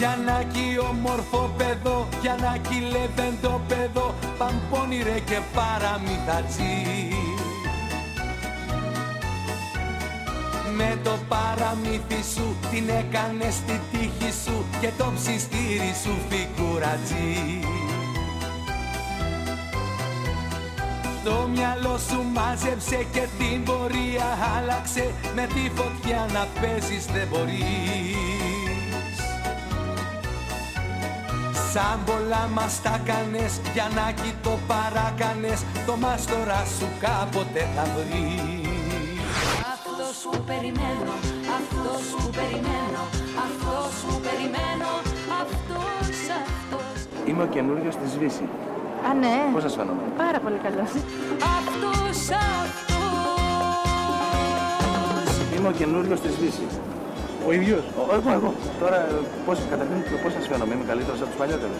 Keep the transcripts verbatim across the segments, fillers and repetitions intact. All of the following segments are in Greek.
Γιαννάκι όμορφο παιδό, Γιαννάκι λεβέντο παιδό, παμπώνει ρε και παραμυθατζή. Με το παραμύθι σου την έκανες στη τύχη σου και το ψιστήρι σου φιγουρατζή. Το μυαλό σου μάζεψε και την πορεία άλλαξε, με τη φωτιά να παίζεις δεν μπορείς. Σαν πολλά μας τα κάνες, Γιαννάκι το παράκανες, το μάστορα σου κάποτε θα βρεις. Αυτός που περιμένω, αυτός που περιμένω, αυτός που περιμένω, αυτός, αυτός. Είμαι ο καινούριος της Βύση. Α, ναι. Πώς σας φαίνομαι? Πάρα πολύ καλός. Αυτός, αυτός. Είμαι ο καινούριος της Βύσης. Ο ίδιος? Ο, εγώ, εγώ. Τώρα, πώς, καταρχήν, πώς σας φαίνομαι? Είμαι καλύτερος από τους παλιότερους?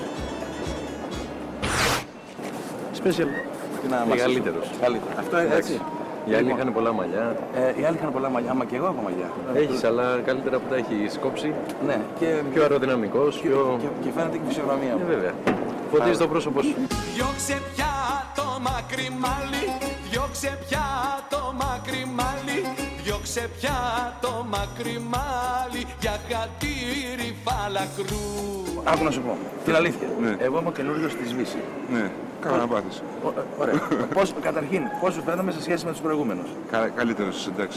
Special. Μεγαλύτερος. Καλύτερο. Αυτό έτσι. Οι άλλοι είχαν πολλά μαλλιά. Ε, οι άλλοι είχαν πολλά μαλλιά, μα και εγώ έχω μαλλιά. Έχεις, αλλά καλύτερα που τα έχει κόψει. Ναι, και πιο αεροδυναμικός, και, πιο... και, και φαίνεται και η φυσιογνωμία μου. Ε, βέβαια. Φωτίζει το πρόσωπό σου. Διώξε πια το μακρύ μάλι, διώξε πια το μακρύ μάλι, διώξε πια το μακρύ μάλι για χατήρι φαλακρού. Άκου να σου πω, την αλήθεια. Ναι. Εγώ είμαι ο καινούριος της Βύση. Ναι, καλά να πάθεις. Ωραία. Πώς, καταρχήν, πώς σου φαίνομαι σε σχέση με τους προηγούμενους? Κα, καλύτερος, εντάξει.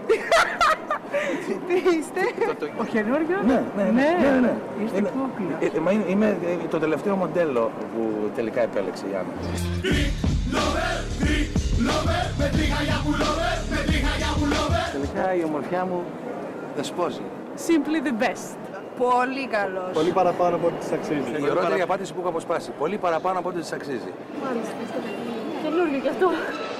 Τι είστε? Ο καινούριος? Ναι, ναι, ναι. ναι, ναι, ναι. Είστε Είναι- κούκλα. ε, ε, μα είναι- Είμαι ε, το τελευταίο μοντέλο που τελικά επέλεξε η Άννα. Τελικά η ομορφιά μου δεσπόζει. Simply the best. Πολύ καλός. Πολύ παραπάνω από ό,τι της αξίζει. Η ωραιότερη απάντηση που έχω αποσπάσει. Πολύ παραπάνω από ό,τι της αξίζει. Μάλιστα. Καινούργιο κι αυτό.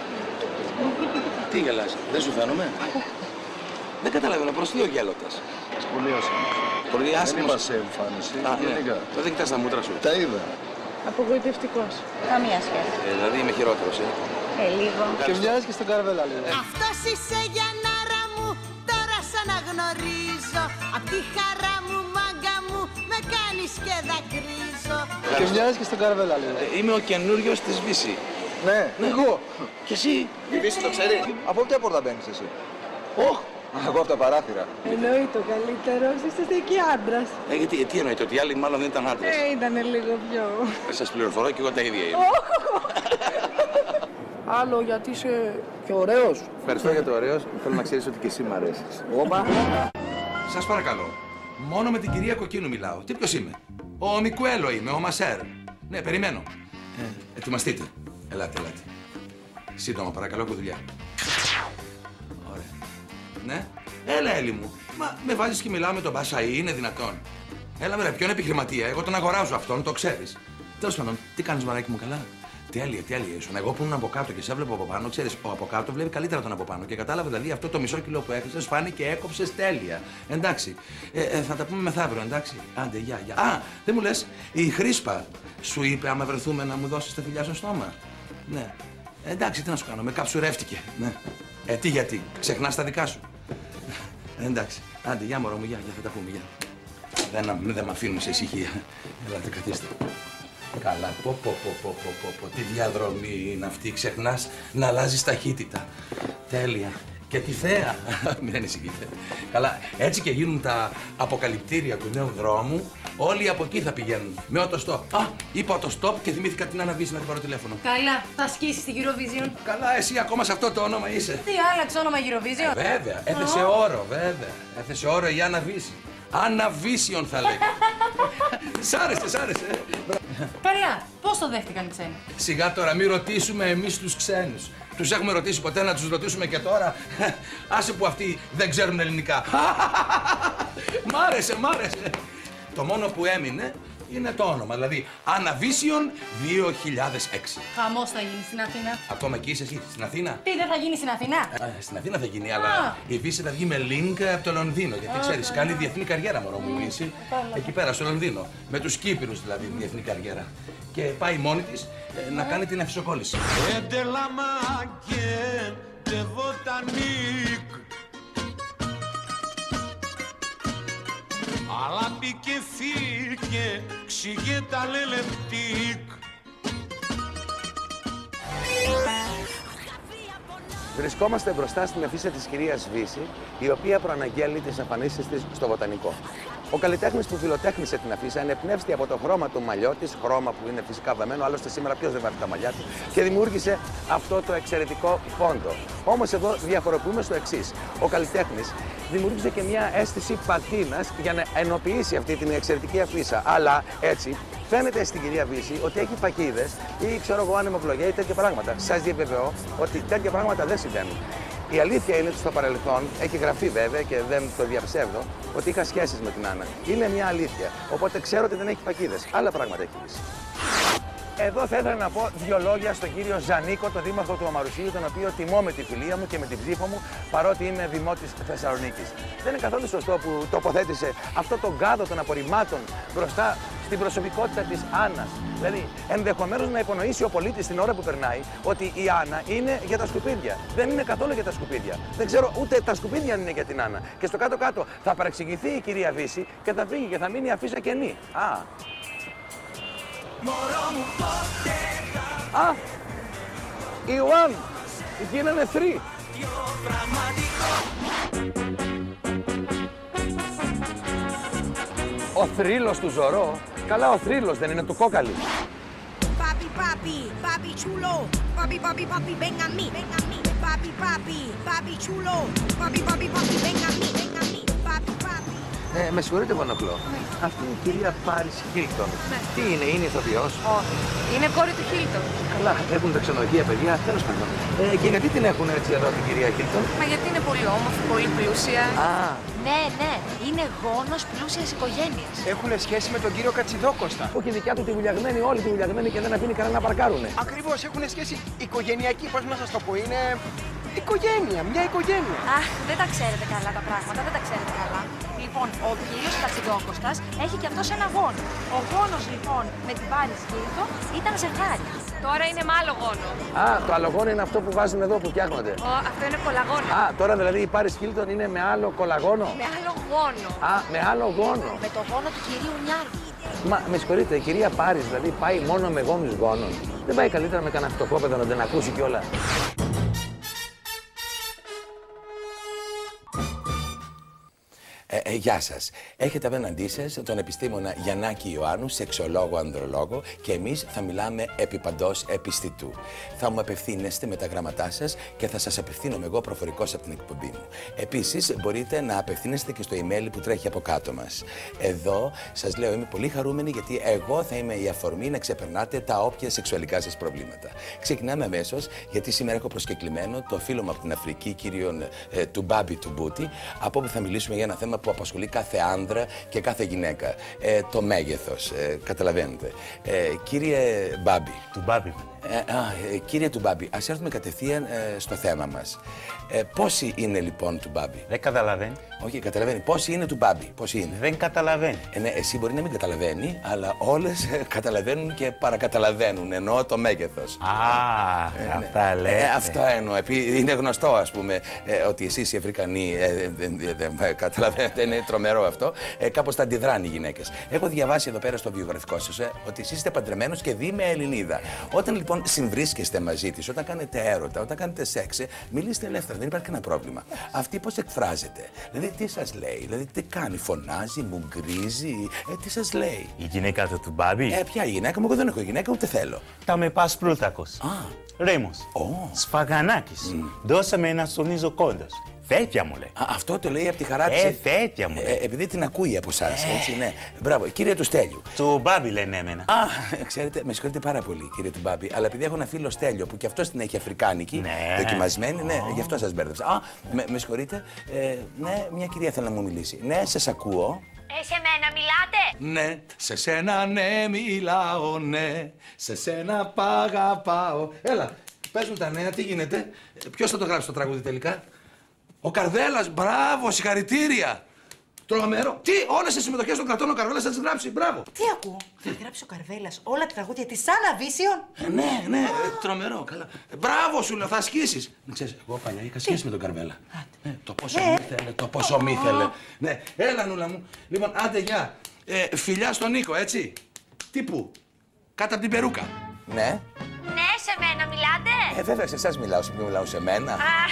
Τι γελάς, δεν σου φαίνομαι? Δεν καταλαβαίνω, προς τι ο γέλωτας? Πολύ άσχημο. Πολύ Δεν άσχημος. είπα σε εμφάνιση. Α, Γενικά. ναι. Δεν κοιτάς τα μούτρα σου. Τα είδα. Απογοητευτικός. Καμία σχέση. Ε, δηλαδή είμαι χειρότερος, ε. Ε, λίγο. Και μοιάζει και στον Καραβέλα λίγο. Αυτός είσαι Γιαννάρα μου, τώρα σ' αναγνωρίζω. Απ' τη χαρά μου, μάγκα μου, με κάνεις και δακρύζω. Και μοιάζει και στον Καραβέλα λίγο. Ε, Είμαι ο καινούριος της Βύση. Ναι, εγώ. Και εσύ? Η Βύση το ξέρει. Από ποια πόρτα μπαίνεις εσύ? Όχ. Εγώ από τα παράθυρα. Εννοείται ο καλύτερος. Είστε και άντρας. Ε, γιατί, τι εννοείται, ότι οι άλλοι μάλλον δεν ήταν άντρες. Ε, ήταν λίγο πιο... Ε, σας πληροφορώ και εγώ τα ίδια είμαι. Άλλο γιατί είσαι πιο ωραίος. Ευχαριστώ για το ωραίο. Θέλω να ξέρεις ότι και εσύ μ' αρέσεις. Όπα. Σας παρακαλώ. Μόνο με την κυρία Κοκκίνου μιλάω. Τι ποιος είμαι? Ο Μικουέλο είμαι, ο Μασέρ. Ναι, περιμένω. Ε, ετοιμαστείτε. Ελάτε, ελάτε. Σύντομα, παρακαλώ, έχω δουλειά. Ωραία. Ναι. Έλα, Έλλη μου. Μα με βάζεις και μιλάω με τον Μπασαΐ, είναι δυνατόν? Έλα, βρε, ποιον επιχειρηματία. Εγώ τον αγοράζω αυτόν, το ξέρεις. Τέλος πάντων, τι κάνεις, μαράκι μου, καλά? Τέλεια, τέλεια ήσουν. Εγώ που ήμουν από κάτω και σε έβλεπα από πάνω, ξέρεις, ο από κάτω βλέπει καλύτερα τον από πάνω. Και κατάλαβα δηλαδή αυτό το μισό κιλό που έχασες φάνηκε και έκοψες τέλεια. Εντάξει. Ε, ε, θα τα πούμε μεθαύριο, εντάξει. Άντε, γεια, γεια. Α, δεν μου λες, η Χρήσπα σου είπε άμα βρεθούμε να μου δώσεις τα φιλιά στο στόμα? Ναι. Ε, εντάξει, τι να σου κάνω, με καψουρεύτηκε. Ναι. Ε, τι γιατί, ξεχνάς τα δικά σου? Ε, εντάξει. Άντε, γεια μωρό μου, γεια, γεια, θα τα πούμε, γεια. Δεν, δεν με αφήνουν σε ησυχία. Ελάτε, καθίστε. Καλά, πω, πω, πω, πω, πω, πω, πω, τι διαδρομή είναι αυτή, ξεχνάς να αλλάζεις ταχύτητα. Τέλεια. Και τη θέα. Μην ανησυχείτε. Καλά, έτσι και γίνουν τα αποκαλυπτήρια του νέου δρόμου, όλοι από εκεί θα πηγαίνουν. Με auto stop. Α, είπα auto stop και θυμήθηκα την Άννα Βύση να την πάρω τηλέφωνο. Καλά, θα σκίσεις στη Eurovision. Καλά, εσύ ακόμα σε αυτό το όνομα είσαι. Τι άλλαξε όνομα Eurovision? Ε, βέβαια, έθεσε όρο, βέβαια. Έθεσε όρο η Άννα Βύση. Άννα Βύσιον θα λέγαμε. Σ' άρεσε, σ' άρεσε. Καλά, πώς το δέχτηκαν οι ξένοι? Σιγά τώρα, μην ρωτήσουμε εμείς τους ξένους. Τους έχουμε ρωτήσει ποτέ, να τους ρωτήσουμε και τώρα? Άσε που αυτοί δεν ξέρουν ελληνικά. Μ' άρεσε, μ' άρεσε. Το μόνο που έμεινε είναι το όνομα, δηλαδή Αναβίσιον δύο χιλιάδες έξι. Χαμός θα γίνει στην Αθήνα. Ακόμα εκεί είσαι εσύ, στην Αθήνα? Τι, δεν θα γίνει στην Αθήνα? Α, στην Αθήνα θα γίνει, αλλά η Βύση θα βγει με link από το Λονδίνο. Γιατί ξέρεις, κάνει διεθνή καριέρα, μωρό μου, η Βύση. Εκεί πέρα, στο Λονδίνο. Με τους Κύπρους δηλαδή, διεθνή καριέρα. Και πάει μόνη της ε, να κάνει την ευσοκόλληση. Αλλά μπήκε φύγε, ξηγέ τα λελεπτίκ. Βρισκόμαστε μπροστά στην αφίσα της κυρίας Βύση, η οποία προαναγγέλει τις εμφανίσεις της στο Βοτανικό. Ο καλλιτέχνης που φιλοτέχνησε την αφίσα ενεπνεύστη από το χρώμα του μαλλιό της, χρώμα που είναι φυσικά βαμμένο, άλλωστε σήμερα ποιος δεν βάζει τα μαλλιά του, και δημιούργησε αυτό το εξαιρετικό φόντο. Όμως εδώ διαφοροποιούμε στο εξής. Ο καλλιτέχνης δημιούργησε και μια αίσθηση πατίνας για να ενοποιήσει αυτή την εξαιρετική αφίσα. Αλλά έτσι φαίνεται στην κυρία Βύση ότι έχει φακίδες ή ξέρω εγώ ανεμοκλογιά ή τέτοια πράγματα. Σας διαβεβαιώ ότι τέτοια πράγματα δεν συμβαίνουν. Η αλήθεια είναι ότι στο παρελθόν έχει γραφεί βέβαια και δεν το διαψεύδω ότι είχα σχέσεις με την Άννα. Είναι μια αλήθεια. Οπότε ξέρω ότι δεν έχει φακίδες. Άλλα πράγματα έχει λύσει. Εδώ θα ήθελα να πω δύο λόγια στον κύριο Ζανίκο, τον δήμαρχο του Αμαρουσίου, τον οποίο τιμώ με τη φιλία μου και με την ψήφο μου, παρότι είμαι δημότης Θεσσαλονίκης. Δεν είναι καθόλου σωστό που τοποθέτησε αυτό τον γάδο των απορριμμάτων μπροστά στην προσωπικότητα της Άννας. Δηλαδή, ενδεχομένως να υπονοήσει ο πολίτης την ώρα που περνάει ότι η Άννα είναι για τα σκουπίδια. Δεν είναι καθόλου για τα σκουπίδια. Δεν ξέρω ούτε τα σκουπίδια αν είναι για την Άννα. Και στο κάτω-κάτω θα παρεξηγηθεί η κυρία Βύση και θα φύγει και θα μείνει η αφίσα κενή. Α. Α, Ιωάνν, γίνανε θρύ. Ο θρύλος του Ζωρό, καλά ο θρύλος δεν είναι του Κόκαλη. Papi, papi, papi chulo, papi, papi, papi, ven a mí, ven a mí, papi, papi, papi chulo, papi, papi, papi, ven a mí, ven a mí, papi, papi. Ε, με συγχωρείτε, Βονοκλώ. Ναι. Αυτή η κυρία Πάρις Χίλτον. Ναι. Τι είναι, είναι ηθοποιός? Όχι. Είναι κόρη του Χίλτον. Καλά, έχουν τα ξενοδοχεία, παιδιά, τέλος πάντων. Ε, και γιατί την έχουν έτσι εδώ την κυρία Χίλτον? Μα γιατί είναι πολύ όμορφη, πολύ πλούσια. Α. Ναι, ναι. Είναι γόνος πλούσιας οικογένειας. Έχουν σχέση με τον κύριο Κατσιδόκοστα. Όχι, δικιά του τη βουλιαγμένη, όλοι τη βουλιαγμένη και δεν αφήνει κανένα να παρκάρουνε. Ακριβώς, έχουν σχέση οικογενειακή, πώς να σας το πω, είναι οικογένεια, μια οικογένεια. Αχ, δεν τα ξέρετε καλά τα πράγματα, δεν τα ξέρετε καλά. Λοιπόν, ο κύριος Κατσιδόκοστας έχει και αυτός ένα γόνο. Ο γόνος λοιπόν με την Πάρις Χίλτον ήταν ζευγάρι. Τώρα είναι με άλλο γόνο. Α, το άλλο γόνο είναι αυτό που βάζουν εδώ που φτιάχνονται. Ο, αυτό είναι κολαγόνο. Α, τώρα δηλαδή η Πάρις Χίλτον είναι με άλλο κολαγόνο. Με άλλο γόνο. Α, με άλλο γόνο. Με το γόνο του κυρίου Νιάρχη. Μα με συγχωρείτε, η κυρία Πάρις δηλαδή πάει μόνο με γόνους γόνων. Δεν πάει καλύτερα με κανένα φτωχόπεδο να την ακούσει κιόλα? Ε, ε, γεια σας. Έχετε απέναντί σας τον επιστήμονα Γιαννάκη Ιωάννου, σεξολόγο, ανδρολόγο, και εμείς θα μιλάμε επί παντός επιστητού. Θα μου απευθύνεστε με τα γράμματά σας και θα σας απευθύνομαι εγώ προφορικώς από την εκπομπή μου. Επίσης, μπορείτε να απευθύνεστε και στο email που τρέχει από κάτω μας. Εδώ σας λέω, είμαι πολύ χαρούμενη γιατί εγώ θα είμαι η αφορμή να ξεπερνάτε τα όποια σεξουαλικά σας προβλήματα. Ξεκινάμε αμέσως, γιατί σήμερα έχω προσκεκλημένο το φίλο μου από την Αφρική, κύριο ε, του Μπάμπι του Μπούτι, από όπου θα μιλήσουμε για ένα θέμα που απασχολεί κάθε άνδρα και κάθε γυναίκα. Ε, το μέγεθος, ε, καταλαβαίνετε. Ε, κύριε Μπάμπι. Του Μπάμπι. Ε, α, ε, κύριε του Μπάμπι, ας έρθουμε κατευθείαν ε, στο θέμα μας. Ε, πόσοι είναι λοιπόν του Μπάμπι? Δεν καταλαβαίνει. Όχι, καταλαβαίνει. Πόσοι είναι του Μπάμπι? Πόσοι είναι? Δεν καταλαβαίνει. Ε, ναι, εσύ μπορεί να μην καταλαβαίνει, αλλά όλες ε, καταλαβαίνουν και παρακαταλαβαίνουν. Εννοώ το μέγεθος. Α, ε, αυτά ναι. λέτε. Ε, αυτό εννοώ. Επειδή είναι γνωστό, ας πούμε, ε, ότι εσείς οι Αφρικανοί ε, δεν ε, ε, καταλαβαίνετε, είναι τρομερό αυτό. Ε, κάπως τα αντιδράνε οι γυναίκες. Έχω διαβάσει εδώ πέρα στο βιογραφικό σας ε, ότι εσείς είστε παντρεμένος και δει με Ελληνίδα. Όταν λοιπόν συμβρίσκεστε μαζί της, όταν κάνετε έρωτα, όταν κάνετε σεξ, ε, μιλήστε ελεύθερα, δεν υπάρχει κανένα πρόβλημα. Αυτή πώς εκφράζεται? Δηλαδή, τι σας λέει, δηλαδή, τι κάνει, φωνάζει, μου γκρίζει, ε, τι σας λέει? Η γυναίκα του του Μπάμπι. Ε, ποια γυναίκα μου? Εγώ δεν έχω γυναίκα, ούτε θέλω. Τα με πας Πλούταρχος. Α. Ρέμος. Oh. Σφαγανάκης. Mm. Δώσε ένα στον Ιζοκόντος. Τέτοια μου λέει. Α, αυτό το λέει από τη χαρά της. Ε, τέτοια μου λέει. Ε, επειδή την ακούει από εσάς, ε. έτσι, ναι. Μπράβο, κύριε του Στέλιου. Του Μπάμπι λένε εμένα. Α, ξέρετε, με συγχωρείτε πάρα πολύ, κύριε του Μπάμπι, αλλά επειδή έχω ένα φίλο Στέλιο που κι αυτός την έχει αφρικάνικη, ναι. δοκιμασμένη, ναι, Oh. γι' αυτό σας μπέρδεψα. Α, με, με συγχωρείτε, ε, ναι, μια κυρία θέλει να μου μιλήσει. Ναι, σας ακούω. Ε, σε μένα μιλάτε? Ναι, σε σένα ναι μιλάω, ναι, σε σένα π' αγαπάω. Έλα, παίζουν τα νέα, τι γίνεται? Ποιος θα το γράψει το τραγούδι τελικά? Ο Καρδέλας, μπράβο, συγχαρητήρια. Τρομερό. Τι, όλες τις συμμετοχές των κρατών ο Καρδέλας θα τις γράψει, μπράβο. Τι ακούω? Θα γράψει ο Καρδέλας όλα τα τραγούδια της Άννα Βύσιον? Ε, ναι, ναι, ε, τρομερό, καλά. Ε, μπράβο σου, λέω, θα ασκήσεις. Να ξέρεις, εγώ παλιά είχα σχέση με τον Καρβέλα. Ε, το πόσο Ε. μη θέλε, το πόσο μη θέλε. Ναι, έλα νούλα μου. Λοιπόν, άντε, γεια. Ε, φιλιά στον Νίκο, έτσι. Τι που, κάτω από την περούκα. Ναι. Ναι, σε μένα μιλάτε. Ε, βέβαια, σε εσάς μιλάω, μην μιλάω σε μένα.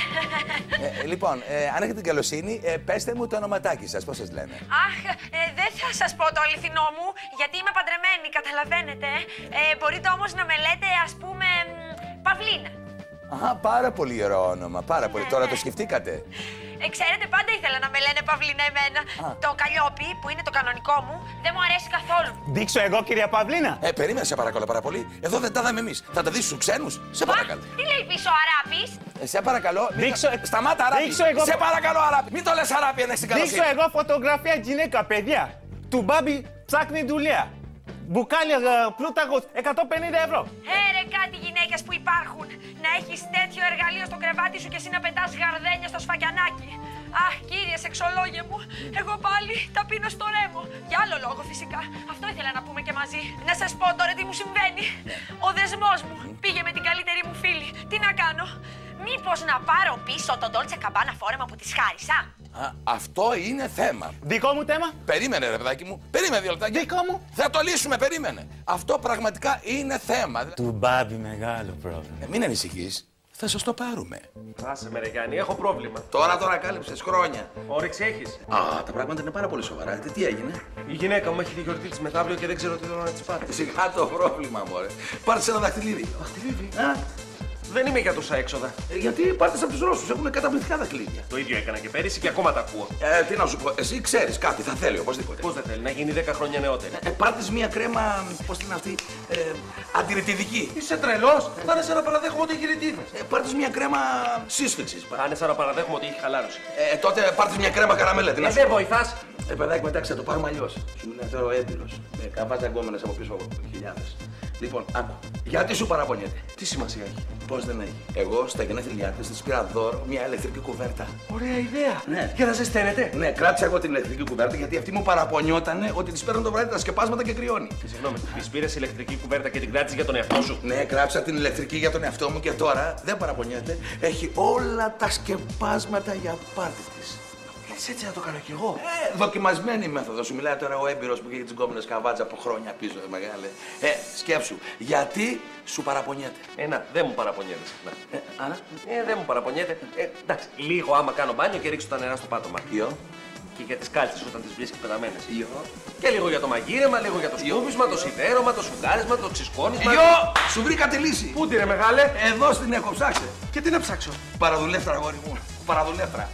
ε, λοιπόν, ε, αν έχετε την καλοσύνη, ε, πέστε μου το ονοματάκι σας, πώς σας λένε. Αχ, ε, δεν θα σας πω το αληθινό μου, γιατί είμαι παντρεμένη, καταλαβαίνετε. Ε, μπορείτε όμως να με λέτε, ας πούμε, Παυλίνα. Αχα, πάρα πολύ ωραίο όνομα, πάρα πολύ. Ναι, Τώρα ναι. το σκεφτήκατε. Ε, ξέρετε, πάντα ήθελα να με λένε Παυλίνα εμένα. Α. Το Καλλιόπι, που είναι το κανονικό μου, δεν μου αρέσει καθόλου. Δείξω εγώ, κυρία Παυλίνα. Ε, περίμενε, σε παρακαλώ πάρα πολύ. Εδώ δεν τα είδαμε εμείς. Θα τα δεις στους ξένους. Σε παρακαλώ. Τι λέει πίσω ο Αράπης. Ε, σε παρακαλώ. μην- Δείξω... Σταμάτα, Αράπη. Δείξω εγώ... Σε παρακαλώ, Αράπη. Μην το λες, Αράπη, αν έχεις την καλοσύνη. Δείξω εγώ φωτογραφία γυναίκα, παιδιά. Του Μπάμπη ψάχνει δουλειά. Μπουκάλια πλούταγος εκατόν πενήντα ευρώ. Έρε κάτι γυναίκες που υπάρχουν. Να έχεις τέτοιο εργαλείο στο κρεβάτι σου και εσύ να πετάς γαρδένια στο σφακιανάκι. Αχ, κύριε σεξολόγε μου, εγώ πάλι τα πίνω στο ρέμο. Για άλλο λόγο φυσικά. Αυτό ήθελα να πούμε και μαζί. Να σας πω τώρα τι μου συμβαίνει. Ο δεσμός μου πήγε με την καλύτερη μου φίλη. Τι να κάνω. Μήπως να πάρω πίσω το Dolce Gabbana φόρεμα που της χάρισα. Α, αυτό είναι θέμα. Δικό μου θέμα. Περίμενε, ρε παιδάκι μου. Περίμενε, δύο λεπτάκια. Δικό μου. Θα το λύσουμε, περίμενε. Αυτό πραγματικά είναι θέμα. Του Μπάμπη μεγάλο πρόβλημα. Ε, μην ανησυχείς. Θα σας το πάρουμε. Άσε με ρε Γιάννη, έχω πρόβλημα. Τώρα, τώρα κάλυψες χρόνια. Όρεξη έχεις. Α, τα πράγματα είναι πάρα πολύ σοβαρά. Τι, τι έγινε. Η γυναίκα μου έχει τη γιορτή της μεθαύριο και δεν ξέρω τι θέλω να της πάρει. Σιγά το πρόβλημα, μωρέ. Πάρτε ένα δαχτυλίδι. Δαχτυλίδι. Α, Δεν είμαι για τόσα έξοδα. ε, γιατί πάρτε από τους Ρώσους. Έχουν καταπληκτικά δαχτυλίδια. Το ίδιο έκανα και πέρυσι και ακόμα τα ακούω. Ε, τι να σου πω, εσύ ξέρεις κάτι, θα θέλει οπωσδήποτε. Πώς δεν θέλει, να γίνει δέκα χρόνια νεότερη. Ε, πάρτε μια κρέμα, πώς την αυτή, ε, αντιρρητιδική. Είσαι τρελός. Θα είναι σαν να παραδέχομαι ότι έχει ρητίδες. Ε, πάρτε μια κρέμα σύσφυξης. Θα είναι σαν να παραδέχομαι ότι έχει χαλάρωση. Ε, τότε πάρτε μια κρέμα καραμέλα. Τι να Ε, σου δεν πω. βοηθάς. Ε, παιδάκι, εντάξει, θα το πάρουμε αλλιώς. Σου μιλάει τώρα ο έμπειρος. Με καβάζα γκόμενες από πίσω από χιλιάδες. Λοιπόν, άκου. Γιατί σου παραπονιέται. Τι σημασία έχει. Πώς δεν έχει. Εγώ στα γενέθλιά της της πήρα δώρο μια ηλεκτρική κουβέρτα. Ωραία ιδέα. Ναι. Για να ζεσταίνεται. Ναι, κράτησα εγώ την ηλεκτρική κουβέρτα γιατί αυτή μου παραπονιότανε ότι της παίρνουν το βράδυ τα σκεπάσματα και κρυώνει. Συγγνώμη, τη πήρε ηλεκτρική κουβέρτα και την κράτησε για τον εαυτό σου. Ναι, κράτησα την ηλεκτρική για τον εαυτό μου και τώρα δεν παραπονιέται. Έχει όλα τα σκεπάσματα για πάρτι της. Έτσι, έτσι να το κάνω κι εγώ. Ε, δοκιμασμένη μέθοδο. Σου μιλάει τώρα ο έμπειρος που έχει τις γκόμενες καβάτσα από χρόνια πίσω, ε, μεγάλε. Ε, σκέψου, γιατί σου παραπονιέται. Ε, να, δεν μου παραπονιέται συχνά. Ε, άρα. Ε, δεν μου παραπονιέται. Ε, εντάξει, λίγο άμα κάνω μπάνιο και ρίξω τα νερά στο πάτωμα. Γιο. Και για τις κάλτσες όταν τις βρίσκει πεταμένες. Γιο. Και λίγο για το μαγείρεμα, λίγο για το σκούπισμα, το σιδέρωμα, το σουγκάρισμα, το ξυσκόνισμα. Γιο! Σου βρήκατε λύση. Πού την ρε μεγάλε. Εδώ στην έχω, ψάξε. Και τι να ψάξω. Παραδουλεύτρα, αγόρι μου. Παραδουλεύτρα.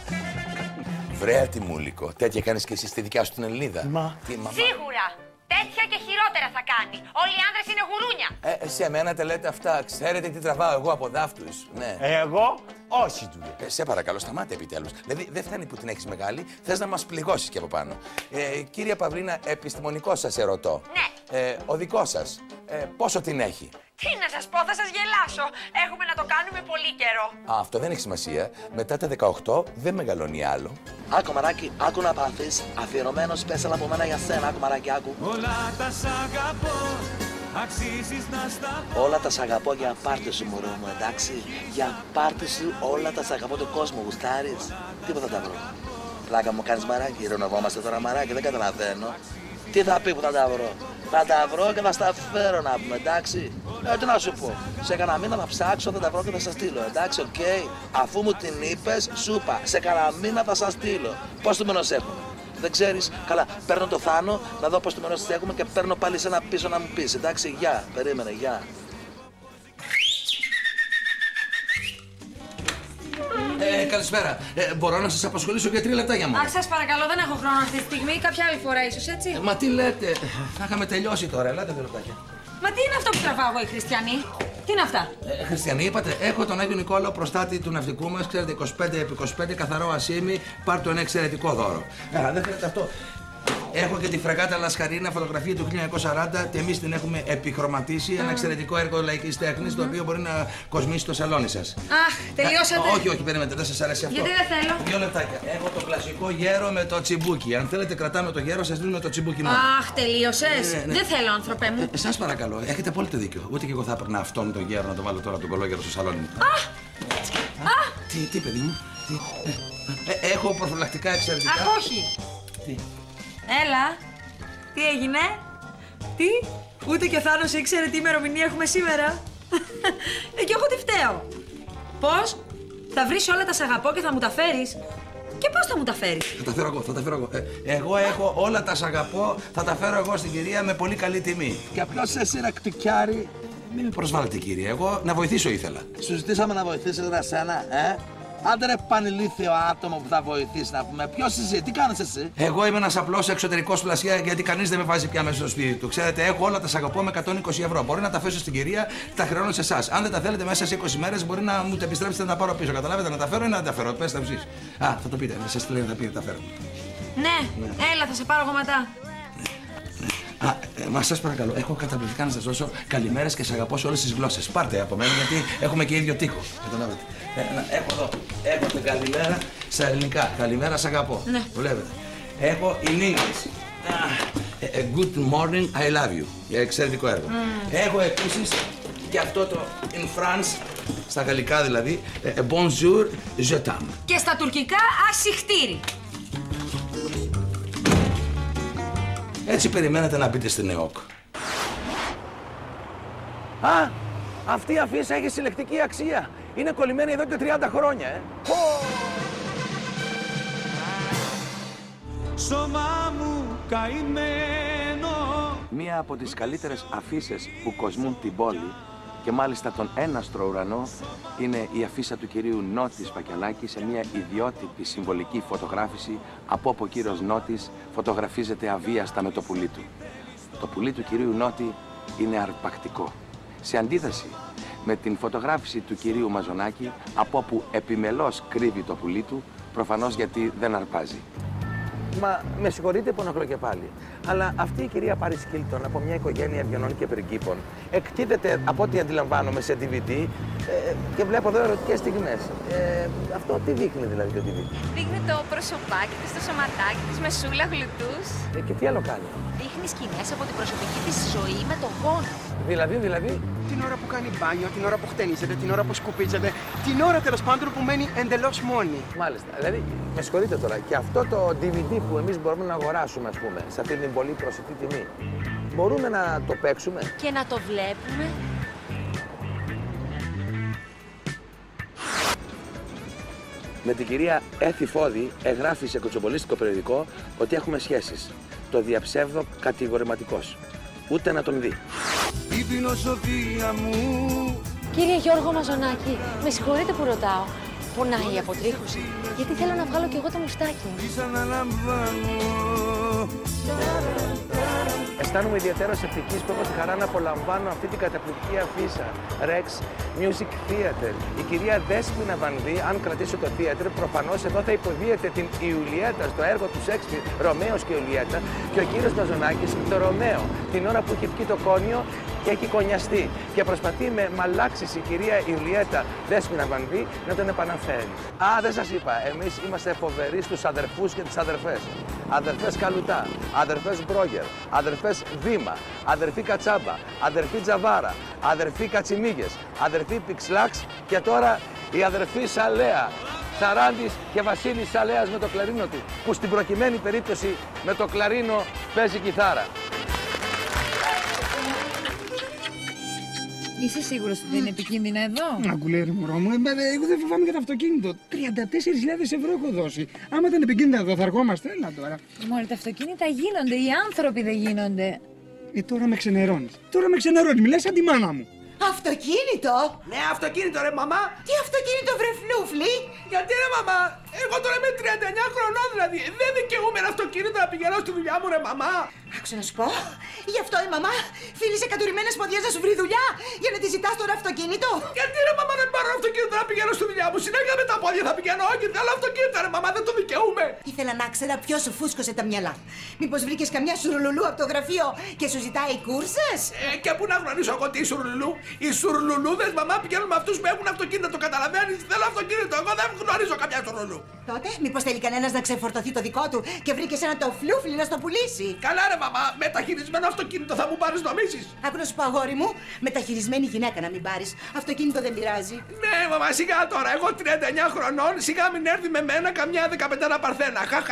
Βρέα Τιμούλικο, τέτοια κάνεις και εσύ στη δικιά σου την Ελληνίδα. Μα. Τι, μαμά. Σίγουρα. Τέτοια και χειρότερα θα κάνει. Όλοι οι άντρες είναι γουρούνια. Ε, σε μένα τα λέτε αυτά. Ξέρετε τι τραβάω εγώ από δάφτους. Ναι. Εγώ, όχι δουλειά. Ε, σε παρακαλώ, σταμάτε επιτέλους. Δηλαδή, δεν φτάνει που την έχεις μεγάλη, θες να μας πληγώσεις και από πάνω. Ε, κύριε Παυλίνα, επιστημονικό σας ερωτώ. Ναι. Ε, ο δικός σας, ε, πόσο την έχει. Τι να σας πω, θα σας γελάσω. Έχουμε να το κάνουμε πολύ καιρό. Α, αυτό δεν έχει σημασία. Μετά τα δεκαοκτώ δεν μεγαλώνει άλλο. Άκου μαράκι, άκου να πάθεις. Αφιερωμένο special από μένα για σένα. Άκου μαράκι, άκου. Όλα τα σ' αγαπώ, αξίζεις να στα πω. Όλα τα σ' αγαπώ για πάρτι σου, μωρό μου, εντάξει. Για πάρτι σου όλα τα σ' αγαπώ του κόσμου, γουστάρεις. Τίποτα τα βρω. Πλάκα μου κάνεις μαράκι, ειρωνευόμαστε τώρα μαράκι, δεν καταλαβαίνω. Τι θα πει που θα τα βρω. Θα τα βρω και θα στα φέρω να πούμε, εντάξει. Ε, τι να σου πω. Σε κανένα μήνα θα ψάξω, θα τα βρω και θα σας στείλω, εντάξει, οκ. Okay. Αφού μου την είπες, σου είπα, σε κανένα μήνα θα σας στείλω. Πώς του μενός έχουμε. Δεν ξέρεις. Καλά, παίρνω το Θάνο, να δω πώς του μενός έχουμε και παίρνω πάλι σένα πίσω να μου πεις, εντάξει, γεια. Περίμενε, γεια. Ε, καλησπέρα. Ε, μπορώ να σας απασχολήσω για τρία λεπτά για μόνο. Αχ, σας παρακαλώ, δεν έχω χρόνο αυτή τη στιγμή. Κάποια άλλη φορά ίσως, έτσι. Ε, μα τι λέτε. Θα είχαμε τελειώσει τώρα. Ελάτε δύο λεπτάκια. Μα τι είναι αυτό που τραβάω εγώ, οι χριστιανοί. Τι είναι αυτά. Ε, χριστιανοί, είπατε, έχω τον Άγιο Νικόλαο προστάτη του ναυτικού μας. Ξέρετε, είκοσι πέντε επί είκοσι πέντε καθαρό ασίμι. Πάρτε ένα εξαιρετικό δώρο. Α, δεν θέλετε αυτό. Έχω και τη φρεγάτα Λασχαρίνα, φωτογραφία του χίλια εννιακόσια σαράντα και εμείς την έχουμε επιχρωματίσει. Ένα εξαιρετικό έργο λαϊκής τέχνης, το οποίο μπορεί να κοσμήσει το σαλόνι σας. Αχ, τελειώσατε. Α, όχι, όχι, περιμένετε, δεν σας αρέσει αυτό. Γιατί δεν θέλω. Δύο λεπτάκια. Έχω το κλασικό γέρο με το τσιμπούκι. Αν θέλετε, κρατάμε το γέρο, σας δίνουμε το τσιμπούκι μόνο. Αχ, τελείωσες. Ναι, ναι. Δεν θέλω, άνθρωπε μου. Ε, σας παρακαλώ, έχετε απόλυτο δίκιο. Ούτε και εγώ θα έπαιρνα αυτόν τον γέρο να το βάλω τώρα τον κολόγερο στο σαλόνι μου. Αχ! Αχ! Τι, τι, παιδί μου. Τι, ε, ε, έχω προφυλακτικά εξαιρετικά. Αχ, όχι. Τι. Έλα. Τι Τι έγινε? Τι? Ούτε και ο Θάνος ήξερε τι ημερομηνία έχουμε σήμερα. Ε, και εγώ τι φταίω. Πώς? Θα βρεις όλα τα σ' αγαπώ και θα μου τα φέρεις? Και πώς θα μου τα φέρεις? Θα τα φέρω εγώ, θα τα φέρω εγώ. Ε, εγώ έχω όλα τα σ' αγαπώ, θα τα φέρω εγώ στην κυρία με πολύ καλή τιμή. Και απλώς εσύ ρε κτουκιάρη. Μην με προσβάλλετε, κύριε. Εγώ να βοηθήσω ήθελα. Σου ζητήσαμε να βοηθήσεις τώρα εσένα, ε. Άντε ρε πανηλήθιο άτομο που θα βοηθήσει να πούμε. Ποιος εσύ, τι κάνεις εσύ? Εγώ είμαι ένας απλός εξωτερικός πλασιά γιατί κανείς δεν με βάζει πια μέσα στο σπίτι του. Ξέρετε, έχω όλα τα σ' αγαπώ με εκατόν είκοσι ευρώ. Μπορεί να τα αφήσω στην κυρία, τα χρεώνω σε εσάς. Αν δεν τα θέλετε μέσα σε είκοσι μέρες, μπορεί να μου τα επιστρέψετε να τα πάρω πίσω. Καταλάβετε, να τα φέρω ή να τα φέρω. Πες τα εσείς. Α, θα το πείτε. Σας τη λένε να πείτε, τα φέρω. Ναι, ναι, έλα, θα σε πάρω εγώ μετά. Α, ε, μα σας παρακαλώ, έχω καταπληκτικά να σας δώσω καλημέρες και σ' αγαπώ σε όλες τις γλώσσες. Πάρτε από μένα γιατί έχουμε και ίδιο τοίχο. Καταλάβετε. Ε, να, έχω εδώ, έχω την καλημέρα στα ελληνικά. Καλημέρα, σ' αγαπώ. Ναι. Βλέπετε. Έχω in English. Uh, good morning, I love you. Εξαιρετικό έργο. Mm. Έχω επίσης και αυτό το in France, στα γαλλικά δηλαδή. Bonjour, je t'aime. Και στα τουρκικά, ασυχτήρι. Έτσι περιμένετε να μπείτε στην ΕΟΚ. Α, αυτή η αφίσα έχει συλλεκτική αξία. Είναι κολλημένη εδώ και τριάντα χρόνια, ε. Σώμα μου καημένο. Μία από τις καλύτερες αφίσες που κοσμούν την πόλη και μάλιστα τον έναστρο ουρανό είναι η αφίσα του κυρίου Νότη Σπακιανάκη σε μια ιδιότυπη συμβολική φωτογράφηση από όπου ο κύριος Νότης φωτογραφίζεται αβίαστα με το πουλί του. Το πουλί του κυρίου Νότη είναι αρπακτικό. Σε αντίθεση με την φωτογράφηση του κυρίου Μαζονάκη, από όπου επιμελώς κρύβει το πουλί του, προφανώς γιατί δεν αρπάζει. Μα με συγχωρείτε που ενοχλώ και πάλι, αλλά αυτή η κυρία Πάρις Χίλτον από μια οικογένεια ευγενών και πριγκίπων εκτίθεται από ό,τι αντιλαμβάνομαι σε ντι βι ντι ε, και βλέπω εδώ ερωτικές στιγμές. Ε, αυτό τι δείχνει δηλαδή το ντι βι ντι? Δείχνει το προσωπάκι της, το σωματάκι της, με σούλα γλουτούς. Ε, και τι άλλο κάνει? Δείχνει σκηνές από την προσωπική της ζωή με τον γόνο. Δηλαδή, δηλαδή. Την ώρα που κάνει μπάνιο, την ώρα που χτενίζεται, την ώρα που σκουπίζεται, την ώρα τέλος πάντων που μένει εντελώς μόνη. Μάλιστα. Δηλαδή, με συγχωρείτε τώρα, και αυτό το ντι βι ντι που εμείς μπορούμε να αγοράσουμε, ας πούμε, σε αυτή την πολύ προσιτή τιμή, μπορούμε να το παίξουμε? Και να το βλέπουμε. Με την κυρία Έθη Φώδη εγγράφει σε κοτσομπολίστικο περιοδικό ότι έχουμε σχέσεις. Το διαψεύδω κατηγορηματικός. Ούτε να τον δει. Η φιλοσοφία μου. Κύριε Γιώργο Μαζονάκη, με συγχωρείτε που ρωτάω. Πονάει η αποτρίχωση, γιατί θέλω να βγάλω κι εγώ το μουστάκι μου. Αισθάνομαι ιδιαίτερα ευτυχής που έχω τη χαρά να απολαμβάνω αυτή την καταπληκτική αφίσα. Rex Music Theater. Η κυρία Δέσποινα Βανδύ, αν κρατήσω το θέατρο, προφανώς εδώ θα υποδίεται την Ιουλιέτα στο έργο του Σέξπιρ, Ρωμαίος και Ιουλιέτα, και ο κύριος Μαζονάκης το Ρωμαίο, την ώρα που έχει βγει το κόνιο και έχει κονιαστεί. Και προσπαθεί με μαλάξεις η κυρία Ιουλιέτα Δέσποινα Βανδύ να τον επαναφέρει. Α, δεν σας είπα, εμείς είμαστε φοβεροί στους αδερφούς και τις αδερφές. Αδερφές Καλουτά, αδερφές Μπρόγκερ, αδερφές Δήμα, αδερφή Κατσάμπα, αδερφή Τζαβάρα, αδερφή Κατσιμίγες, αδερφή Πιξλάξ και τώρα η αδερφή Σαλέα. Σαράντης και Βασίλης Σαλέας με το κλαρίνο του, που στην προκειμένη περίπτωση με το κλαρίνο παίζει κιθάρα. Είσαι σίγουρος ότι δεν είναι επικίνδυνα εδώ? Αγκουλέρι μωρό μου, εγώ δεν φοβάμαι για το αυτοκίνητο. τριάντα τέσσερις χιλιάδες ευρώ έχω δώσει. Άμα ήταν επικίνδυνα εδώ θα ερχόμαστε, έλα τώρα. Μωρέ, τα αυτοκίνητα γίνονται, οι άνθρωποι δεν γίνονται. Ε, τώρα με ξενερώνεις. Τώρα με ξενερώνεις, μιλάς σαν τη μάνα μου. Αυτοκίνητο! Ναι, αυτοκίνητο ρε μαμά! Τι αυτοκίνητο βρε φλούφλι! Γιατί ρε μαμά, εγώ τώρα είμαι τριάντα εννιά χρονών δηλαδή, δεν δικαιούμαι ένα αυτοκίνητο να πηγαίνω στη δουλειά μου ρε μαμά! Άκουσα να σου πω, γι' αυτό η μαμά φίλησε κατουρημένες ποδιές να σου βρει δουλειά, για να τη ζητάς τώρα αυτοκίνητο! Γιατί ρε μαμά δεν πάρω αυτοκίνητο να πηγαίνω στη δουλειά μου, συνέχεια με τα πόδια θα πηγαίνω, όχι θέλω αυτοκίνητο ρε μαμά, δεν το δικαιούμαι! Ήθελα να ξέρα ποιο σου φούσκωσε τα μυαλά. Μήπως βρήκες καμιά σουρλουλού από το γραφείο και σου ζητάει κούρσες? Ε, και πού να γνωρίσω εγώ τι σουρλουλού? Οι σουρλουλούδες μαμά πηγαίνουν με αυτούς που έχουν αυτοκίνητο, το καταλαβαίνεις? Θέλω αυτοκίνητο, εγώ δεν γνωρίζω καμιά σουρλουλού. Τότε, μήπως θέλει κανένας να ξεφορτωθεί το δικό του και βρήκε ένα το φλούφλι να στο πουλήσει? Καλά ρε μαμά, μεταχειρισμένο αυτοκίνητο θα μου πάρεις νομίζεις? Άκου να σου πω αγόρι μου, μεταχειρισμένη γυναίκα να μην πάρεις. Αυτοκίνητο δεν πειράζει. Ναι μαμά, σιγά τώρα, εγώ τριάντα εννιά χρονών, σιγά μην έρθει με μένα καμιά δεκαπεντάρα παρθένα. Χαχα.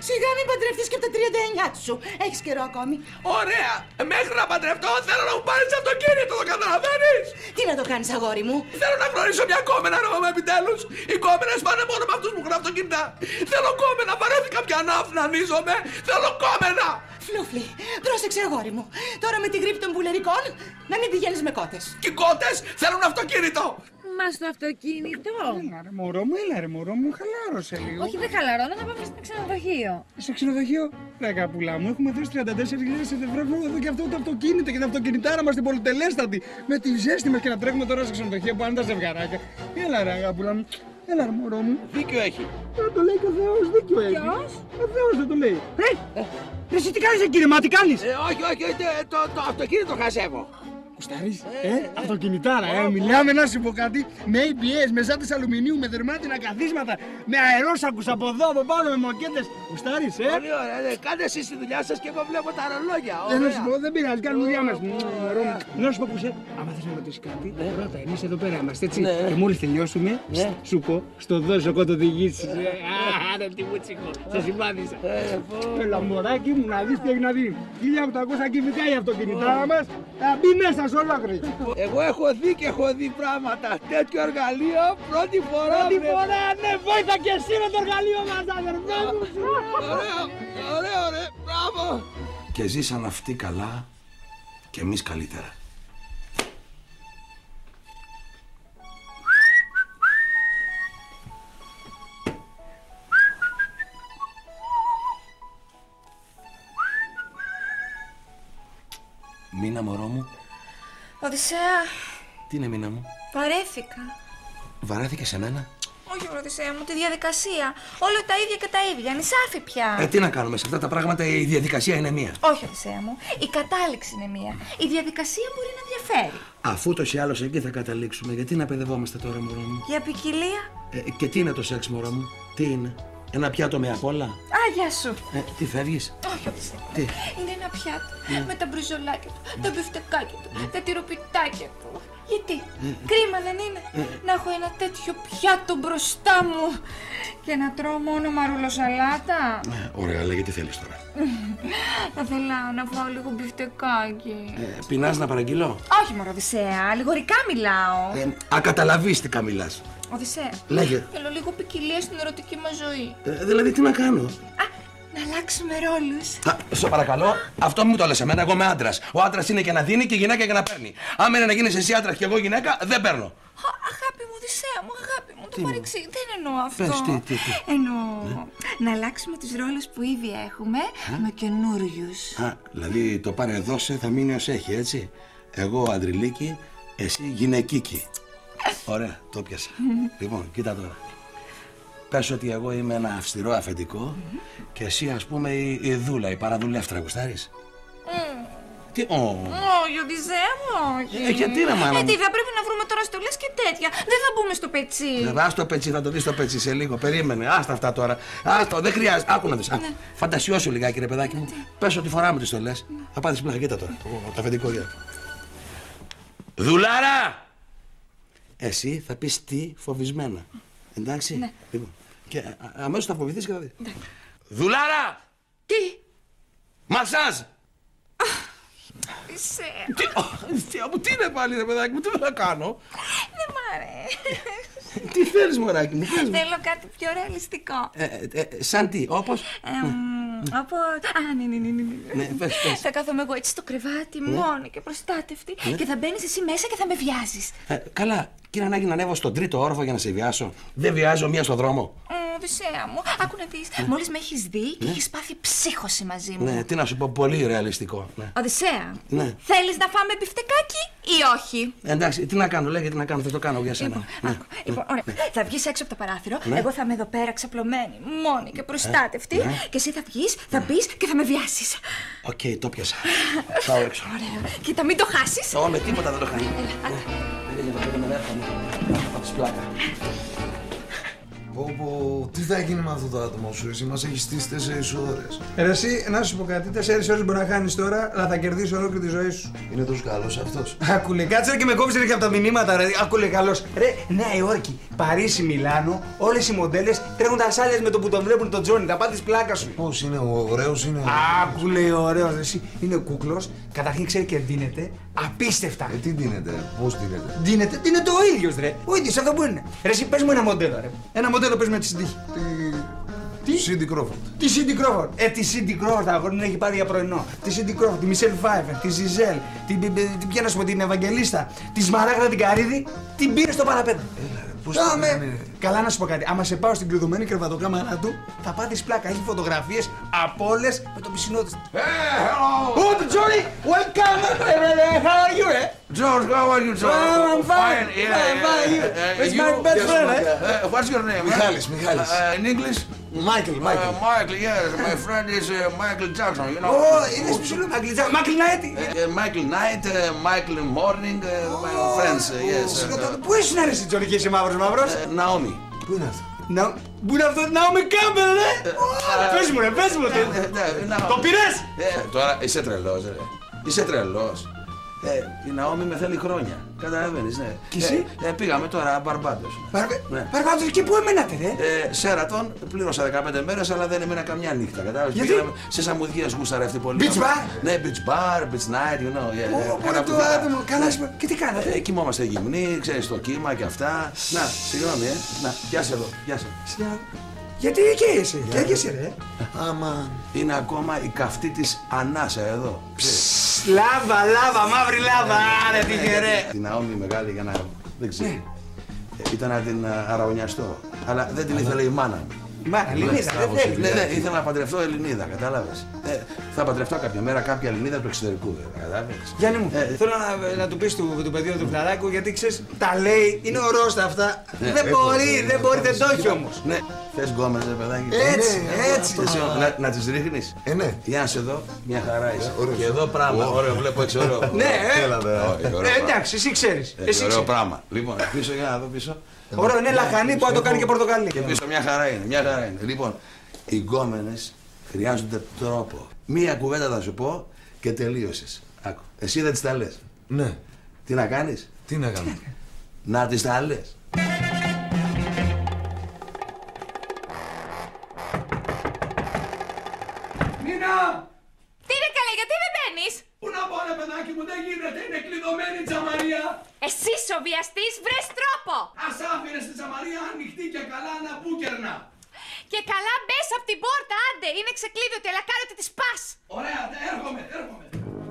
Σιγά μην παντρευτείς και από τα τριάντα εννιά σου. Έχεις καιρό ακόμη. Ωραία! Μέχρι να παντρευτώ θέλω να μου πάρεις αυτοκίνητο, το καταλαβαίνεις! Τι να το κάνεις, αγόρι μου? Θέλω να γνωρίσω μια κόμενα, ρε μαμά, επιτέλους! Οι κόμενες πάνε μόνο με αυτούς που έχουν αυτοκίνητα! Θέλω κόμενα, βαρέθηκα πια να αυνανίζομαι! Θέλω κόμενα! Φλούφλι, πρόσεξε, αγόρι μου. Τώρα με την γρήπη των πουλερικών να μην πηγαίνεις με κότες. Και οι κότες θέλουν αυτοκίνητο! Μα στο αυτοκίνητο. Έλα ρε μωρό μου, έλα ρε μωρό μου, χαλάρωσε λίγο. Όχι, δεν χαλαρώνω, να πάμε στο ξενοδοχείο. Στο ξενοδοχείο, ρε καπουλά μου, έχουμε δώσει τριάντα τέσσερις χιλιάδες ευρώ εδώ και αυτό το αυτοκίνητο και τα αυτοκινητάρα μας την πολυτελέστατη. Με τη ζέστη μας και να τρέχουμε τώρα στο ξενοδοχείο που είναι τα ζευγαράκια. Έλα ρε καπουλά μου, έλα ρε μωρό μου. Δίκιο έχει. Δεν το λέει και ο Θεός, δίκιο έχει. Ποιος? Ο Θεός δεν το λέει. Ρε, ρε εσύ τι κάνεις κύριε, μα τι κάνεις? Ε, όχι, όχι, το, το αυτοκίνητο χαζεύω. Κουστάρεις, ε, αυτοκινητάρα, ε, μιλάμε να σου πω κάτι, με έι μπι ες, με ζάτες αλουμινίου, με δερμάτινα καθίσματα, με αερόσακους από εδώ, από πάνω, με μοκέτες. Κουστάρεις, ε. Πολύ ωραία, ε, κάντε εσείς τη δουλειά σας και εγώ βλέπω τα ρολόγια. Ε, να σου πω, δεν πειράζει, κάνουμε δουλειά μας. Να σου πω που σε, άμα θες να ρωτήσεις κάτι, ρώτα, εμείς εδώ πέρα είμαστε, έτσι. Και μόλις τελειώσουμε, σου πω, στο δώσω εγώ το διηγήσεις. Άρα, τι μουτσικό, σε συμπάθησα. Έλα, μωράκι μου, να δεις τι έχει να δει. χίλια οκτακόσια κυβικά η αυτοκινητάρα μας, θα μπει μέσα. Εγώ έχω δει και έχω δει πράγματα. Τέτοιο εργαλείο πρώτη φορά. Πρώτη φορά, ναι, βόηθα και εσύ με το εργαλείο μας, αδερφέ μου. Ωραίο, ωραίο, ωραίο, μπράβο. Και ζήσαν αυτοί καλά και εμείς καλύτερα. Μίνα, μωρό μου. Οδυσσέα, Τι είναι, Μίνα μου? βαρέθηκα. Βαρέθηκε σε μένα? Όχι, Οδυσσέα μου, τη διαδικασία. Όλα τα ίδια και τα ίδια. Νησάφι πια. Ε, τι να κάνουμε, σε αυτά τα πράγματα η διαδικασία είναι μία. Όχι, Οδυσσέα μου. Η κατάληξη είναι μία. Η διαδικασία μπορεί να διαφέρει. Αφού ούτως ή άλλως εκεί θα καταλήξουμε, γιατί να παιδευόμαστε τώρα, μωρό μου? Για ποικιλία. Ε, και τι είναι το σεξ, μωρό μου? Τι είναι? Ένα πιάτο με απ' όλα? Α, γεια σου. Ε, τι φεύγεις? Όχι, Οδυσσέα. Τι? Είναι ένα πιάτο Ναι. με τα μπριζολάκια του, τα μπιφτεκάκια του, τα τυροπιτάκια του. Γιατί? Κρίμα δεν είναι να έχω ένα τέτοιο πιάτο μπροστά μου και να τρώω μόνο μαρουλοσαλάτα? Ε, ωραία, λέγε τι θέλεις τώρα. Θα ήθελα να φάω λίγο μπιφτεκάκι. Ε, πεινάς να παραγγείλω? Όχι, μωρό Οδυσσέα, λιγορικά μιλάω. Ε, ακαταλαβίστηκα μιλάς. Οδυσσέα, Λέγε. θέλω λίγο ποικιλία στην ερωτική μας ζωή. Ε, δηλαδή τι να κάνω? Να αλλάξουμε ρόλους. Α, σε παρακαλώ, αυτό μην το λες εμένα, εγώ είμαι άντρας. Ο άντρας είναι και να δίνει και η γυναίκα και να παίρνει. Άμα είναι να γίνεις εσύ άντρας και εγώ γυναίκα, δεν παίρνω. Α, αγάπη μου, Οδυσσέα μου, αγάπη μου, το παρεξή. Δεν εννοώ αυτό. Πες, τι, τι, τι. Εννοώ να αλλάξουμε τους ρόλους που ήδη έχουμε με καινούριους. Α, δηλαδή το πάρε δώσε θα μείνει ως έχει, έτσι. Εγώ αντριλίκι, εσύ γυναικίκι. Ωραία, το πιάσα. Λοιπόν, κοίτα τώρα. Πες ότι εγώ είμαι ένα αυστηρό αφεντικό και εσύ ας πούμε η, η δούλα, η παραδουλεύτρα, γουστάρεις? Τι, ω. Όχι, Οδυσσέα μου, όχι. Ε, γιατί ρε μάνα μου? Ε, τι, θα πρέπει να βρούμε τώρα στολές και τέτοια. Δεν θα μπούμε στο πετσί. Ε, Ας το πετσί, θα το δεις το πετσί σε λίγο. Περίμενε, άστα αυτά τώρα. Άστα, δεν χρειάζεται. Άκου να δεις. Ναι. Φαντασιώσου λιγάκι, ρε παιδάκι μου. Πες ότι φοράμε τις στολές. Ναι. Θα πάθεις πλάκα, κοίτα τώρα. Το, το αφεντικό γεια. Δουλάρα! Εσύ θα πεις τι φοβισμένα. Εντάξει. Ναι. Λοιπόν, και αμέσως θα φοβηθείς και θα δεις. Ναι. Δουλάρα! Τι? Μασάζ! Οδυσσέα. Τι είναι πάλι ρε παιδάκι μου, τι θα κάνω? Δεν μ' αρέσει. Τι θέλεις μωράκι μου, πες μου. Θέλω κάτι πιο ρεαλιστικό. Ε, ε, σαν τι, όπως? Όπως... Α, ναι, ναι, ναι, ναι. Ναι, πες, πες. Θα κάθομαι εγώ έτσι στο κρεβάτι, Ναι. μόνη και προστάτευτη Ναι. και θα μπαίνεις εσύ μέσα και θα με βιάζεις. Ε, καλά, κύριε Ανάγκη, να ανέβω στον τρίτο όροφο για να σε βιάσω. Δεν βιάζω μία στον δρόμο. Ε, Οδυσσέα μου, άκου να δεις. Μόλις με έχεις δει και Ναι. έχεις πάθει ψύχωση μαζί μου. Ναι, τι να σου πω, πολύ ρεαλιστικό. Ναι. Οδυσσέα, Ναι. θέλεις να φάμε μπιφτεκάκι ή όχι? Εντάξει, τι να κάνω, λέγε τι να κάνω, θα το κάνω για σένα. Ναι. Άκου, λοιπόν, ωραία. Θα βγεις έξω από το παράθυρο, Ναι. εγώ θα είμαι εδώ πέρα ξαπλωμένη, μόνη και προστάτευτη Ναι. και εσύ θα βγεις, θα μπεις και θα με βιάσεις. Οκ, το πιάσα. Πάω έξω. Ωραία. Κοίτα, μην το χάσεις. Ω, με τίποτα δεν το χάνει. Ναι. Για να πέρα με έρχομαι. Θα πάθεις πλάκα. Πω, πω, τι θα γίνει με αυτό το άτομο σου, εσύ μας έχεις στήσει τέσσερις ώρες. Ρε εσύ, να σου πω κάτι, τέσσερις ώρες μπορεί να χάνεις τώρα, αλλά θα κερδίσει ολόκληρη τη ζωή σου. Είναι τόσο καλός αυτός. Άκουλε, κάτσε ρε και με κόψε ρε και από τα μηνύματα ρε, άκουλε καλός. Ρε, Νέα Υόρκη, Παρίσι, Μιλάνο, όλες οι μοντέλες τρέχουν τα σάλιες με το που τον βλέπουν τον Τζόνι, τα πάθεις πλάκα σου. Πώς είναι, ωραίος είναι. Άκουλε, ωραίος, εσύ, είναι κούκλος, καταρχήν ξέρει και δίνεται απίστευτα. Ε, τι δίνεται, πώς δίνεται. Δίνεται, δίνεται ο ίδιος ρε, ο ίδιος αυτό που είναι. Ρε, εσύ πες μου ένα μοντέλο ρε, ένα μοντέλο πες με τη συντύχη. Τι? Σίντι Κρόφορντ. Τη Σίντι Κρόφορντ. Ε, τη Σίντι Κρόφορντ, αγόρι, την έχει πάρει για πρωινό. Τη Σίντι Κρόφορντ, τη Μισελ Φάιφερ, τη Ζιζέλ, την. την ποια να σου πω, την Ευαγγελίστα, τη Σμαράγδα την Καρύδη, την πήρε στο παραπέντε. Έλα, ρε, πώς το κάνει. Καλά να σου πω κάτι. Άμα σε πάω στην κλειδωμένη κρεβατοκάμαρα του, θα πάθεις πλάκα. Έχει φωτογραφίες από όλες με το πισινό της. Hey, hello! Oh, Johnny! Welcome! How are you, eh? George, how are you, George? Oh, I'm fine. Yeah, Fine, fine. yeah. It's You- my best yes, friend, my- eh? uh, What's your name? Michaelis, Michaelis. Uh, in English? Michael, Uh, Michael. Michael, yes. My friend is uh, Michael Jackson, you know. Oh, είδες που σου λέω, Michael Jackson. Michael Knight. Uh, uh, Michael Night, uh, Michael Morning, uh, my friends, uh, yes. uh, Συγγνώμη, πού ήσουν ρε εσύ, Τζόνι, και είσαι μαύρος μαύρος? uh, Naomi. Πού είναι αυτό. Να... Πού είναι αυτό, Naomi Campbell, ρε! Πες μου ρε, πες μου το. Το πήρες! Ε, τώρα είσαι τρελός, ρε. Είσαι τρελός. Ε, η Ναόμι με θέλει χρόνια. Καταλαβαίνεις, ναι. Κι εσύ? Ε, ε, πήγαμε τώρα Μπαρμπάντος. Ναι. Μπαρμπάντος, και πού εμένατε, ρε? Ε, Σέρατον, πλήρωσα δεκαπέντε μέρες, αλλά δεν έμεινα καμιά νύχτα. Κατάλαβες. Γιατί? Πήγαμε σε σαμουδιές, γούσταρε αυτή πολύ. Beach bar? Ναι, beach bar, beach night, you know. Yeah, Ω, πολύ το άτομο. Καλά, σου πω. Και τι κάνατε? Ε, κοιμόμαστε γυμνοί, ξέρεις, το κύμα και αυτά. Να, συγγνώμη, ε. Να, πιάσε εδώ, πιάσε. Γιατί καίγεσαι, καίγεσαι ρε. Άμα. Είναι ακόμα η καυτή της ανάσα εδώ. Λάβα, λάβα, μαύρη λάβα, άρε τι γερέ. Την Ναόμι μεγάλη για να. Δεν ξέρω. Ε, Ήταν να την α, αραωνιαστώ. Αλλά δεν την ήθελε η μάνα μου. Μα, Ελληνίδα, δεν θέλει. Ναι, ναι, ήθελα να παντρευτώ Ελληνίδα, κατάλαβες. Ε, θα παντρευτώ κάποια μέρα κάποια Ελληνίδα του εξωτερικού, βέβαια, κατάλαβες. Γιάννη μου, θέλω να, να του πεις του, του παιδιού του Φλαράκου, γιατί ξέρεις, τα λέει, είναι ορόστα αυτά. Ναι, δεν έχω, μπορεί, ναι, δεν μπορεί, έχω, δεν το έχει κοίτα, όμως. Ναι, θες γκόμενες, ρε παιδάκι. Έτσι, Ναι, έτσι. Εσύ, να, να τις ρίχνεις. Ε, ναι. Για να σε δω, μια χαρά είσαι. Και εδώ πράγμα, ωραίο, βλέπω έτσι ωραίο. Ναι, ε. Έλα, δε, ωραίο Ε, εντάξει, εσύ ξέρεις. Ε, Εσύ ωραίο ξέρεις. πράγμα. Λοιπόν, πίσω για να δω πίσω. Ωραίο, είναι λαχανή που αν το κάνει και πορτοκαλί. Και πίσω μια χαρά είναι, μια χαρά είναι. Λοιπόν, οι γκόμενες χρειάζονται τρόπο. Μία κουβέντα θα σου πω και τελείωσες. Άκου. Εσύ δεν τις τα λες. Ναι. Τι να κάνεις? Τι να κάνω. Να τις τα λες. Νίνα! Τι είναι καλέ, γιατί δεν μπαίνεις? Πού να πω ρε παιδάκι μου, δεν γίνεται, είναι κλειδωμένη η τζαμαρία. Εσύ ο βιαστής, βρες τρόπο! Ας άφηνες τη τζαμαρία ανοιχτή και καλά να μπούκερνα. Και καλά μπες από την πόρτα, άντε, είναι ξεκλείδωτη, αλλά κάνε ότι τη πας. Ωραία, έρχομαι, έρχομαι.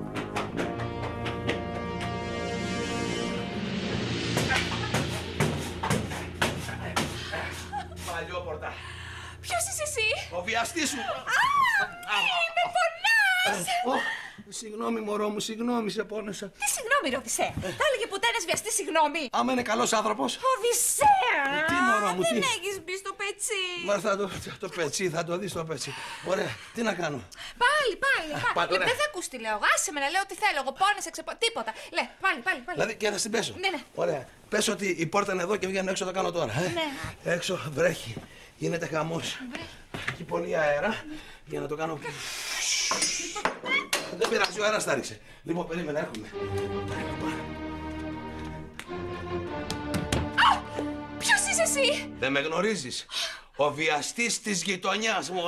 Παλιόπορτα. Ποιος είσαι εσύ? Ο βιαστής σου. Α, με πονάς! Συγγνώμη μωρό μου, συγγνώμη, σε πόνεσα. Τι συγγνώμη ρώτησε. Θα έλεγε ποτέ ένας βιαστής συγγνώμη. Άμα είναι καλός άνθρωπος. Οδυσσέα! Τι μωρό μου, δεν τι? έχεις μπει στο πετσί. Μα θα το, το πετσί, θα το δεις το πετσί. Ωραία, τι να κάνω. Πάλι, πάλι, πάλι, πάλι. ωραία. Δεν θα ακούς τι λέω. Άσε με να λέω τι θέλω. Εγώ πόνεσαι, ξεπο... Τίποτα. Λε, πάλι, πάλι, πάλι. Δηλαδή και θα στην πέσω. Ναι, ναι. Ωραία. Πες ότι η πόρτα είναι εδώ και βγαίνω έξω, το κάνω τώρα. Ε. Ναι. Έξω βρέχει. Γίνεται χαμός. Έχει πολύ αέρα για να το κάνω. Δεν πειράζει, ο αέρας τα ρίξε. Λοιπόν, περίμενε, έρχομαι. Ποιος είσαι εσύ? Δεν με γνωρίζεις. Ο βιαστής της γειτονιάς μου.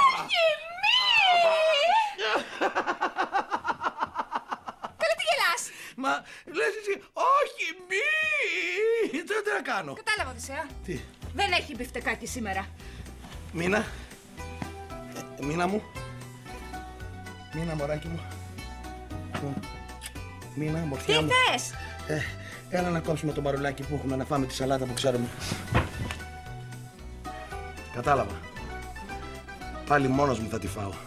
Καλά τι γελάς. Μα λες εσύ, όχι μη. Τι να κάνω. Κατάλαβα, Οδυσσέα. Τι. Δεν έχει μπιφτεκάκι σήμερα. Μίνα. Ε, Μίνα μου. Μίνα, μωράκι μου. Μίνα, Τι μορφιά μου. θες? Ε, έλα να κόψουμε το μπαρουλάκι που έχουμε, να φάμε τη σαλάτα που ξέρουμε. Κατάλαβα. Πάλι μόνος μου θα τη φάω.